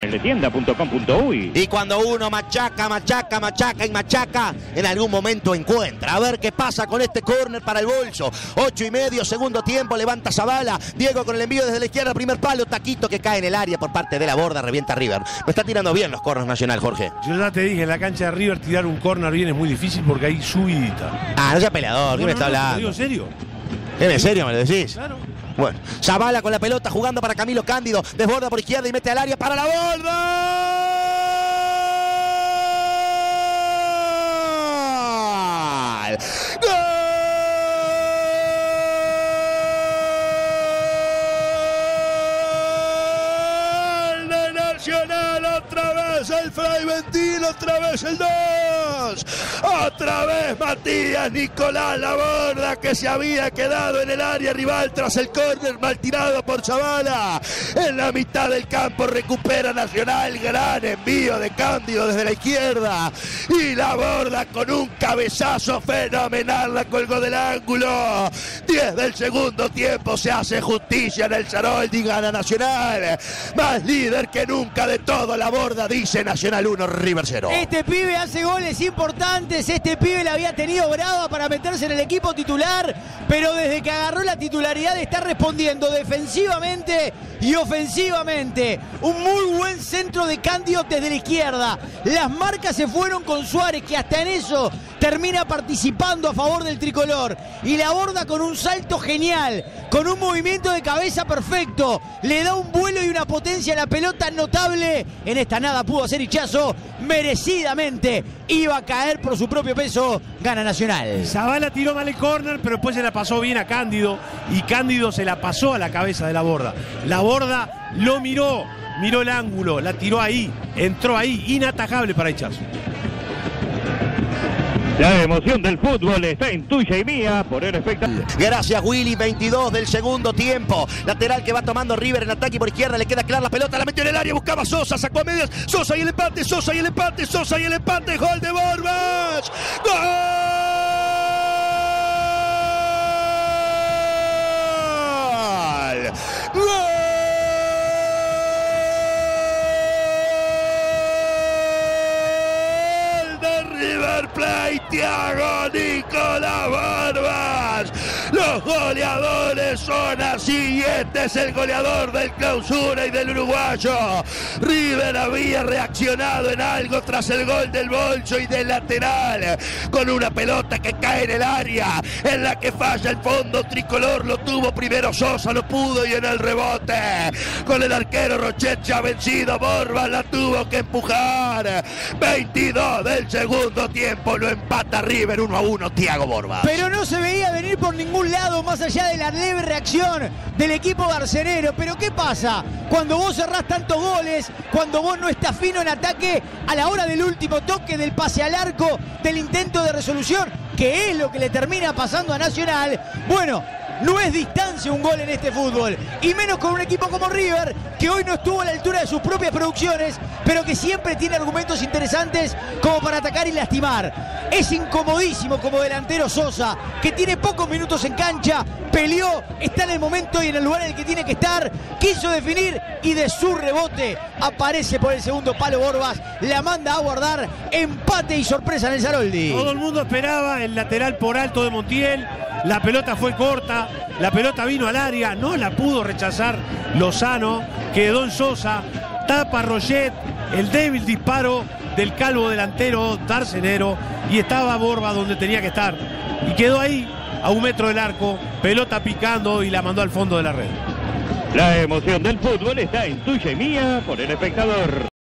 Letienda.com.uy. Y cuando uno machaca, en algún momento encuentra. A ver qué pasa con este córner para el bolso. 8:30, segundo tiempo, levanta Zavala. Diego con el envío desde la izquierda, primer palo, taquito que cae en el área por parte de la Borda, revienta River. No está tirando bien los corners Nacional, Jorge. Yo ya te dije, en la cancha de River tirar un córner bien es muy difícil porque hay subidita. Ah, no sea peleador, ¿qué me está hablando? ¿Te digo en serio? ¿En serio me lo decís? Claro. Bueno, Zavala con la pelota jugando para Camilo Cándido, desborda por izquierda y mete al área para la Borda. ¡Gol! ¡Gol de Nacional! Otra vez el Fray Ventil, otra vez el 2. Otra vez Matías Nicolás Laborda, que se había quedado en el área rival tras el córner mal tirado por Zavala. En la mitad del campo recupera Nacional, gran envío de Cándido desde la izquierda. Y Laborda con un cabezazo fenomenal la colgó del ángulo. 10 del segundo tiempo, se hace justicia en el Saroldi, gana Nacional. Más líder que nunca de todo Laborda, dice Nacional 1, River 0. Este pibe hace goles importantes. Este pibe la había tenido brava para meterse en el equipo titular, pero desde que agarró la titularidad está respondiendo defensivamente y ofensivamente. Un muy buen centro de Cándido desde la izquierda. Las marcas se fueron con Suárez, que hasta en eso termina participando a favor del tricolor. Y Laborda con un salto genial, con un movimiento de cabeza perfecto. Le da un vuelo y una potencia a la pelota notable. En esta nada pudo hacer Hichazo, merecidamente iba a caer por su propio peso, gana Nacional. Zavala tiró mal el córner, pero después se la pasó bien a Cándido y Cándido se la pasó a la cabeza de Laborda. Laborda lo miró el ángulo, la tiró ahí, entró ahí, inatajable para Hichazo. La emoción del fútbol está en tuya y mía por el espectáculo. Gracias, Willy. 22 del segundo tiempo. Lateral que va tomando River en ataque por izquierda. Le queda clara la pelota, la metió en el área, buscaba a Sosa, sacó a medias. Sosa y el empate, Sosa y el empate, Sosa y el empate. Gol de Borbas. ¡Gol! ¡Gol! River Plate, Thiago Nicolás Borbas. Los goleadores son así y este es el goleador del Clausura y del uruguayo. River había reaccionado en algo tras el gol del bolso y del lateral, con una pelota que cae en el área, en la que falla el fondo tricolor. Lo tuvo primero Sosa, no pudo, y en el rebote con el arquero Rochet ya vencido, Borbas la tuvo que empujar. 22 del segundo tiempo, lo empata River 1-1, Thiago Borbas. Pero no se veía venir por ningún lado, más allá de la leve reacción del equipo garcenero. Pero ¿qué pasa cuando vos cerrás tantos goles, cuando vos no estás fino en ataque a la hora del último toque, del pase al arco, del intento de resolución, que es lo que le termina pasando a Nacional? Bueno, no es distancia un gol en este fútbol, y menos con un equipo como River, que hoy no estuvo a la altura de sus propias producciones, pero que siempre tiene argumentos interesantes como para atacar y lastimar. Es incomodísimo como delantero Sosa, que tiene pocos minutos en cancha, peleó, está en el momento y en el lugar en el que tiene que estar, quiso definir y de su rebote aparece por el segundo palo Borbas, la manda a guardar, empate y sorpresa en el Saroldi. Todo el mundo esperaba el lateral por alto de Montiel. La pelota fue corta, la pelota vino al área, no la pudo rechazar Lozano, quedó en Sosa, tapa Rochet, el débil disparo del calvo delantero Darcenero, y estaba Borba donde tenía que estar. Y quedó ahí, a 1 metro del arco, pelota picando y la mandó al fondo de la red. La emoción del fútbol está en tuya y mía por el espectador.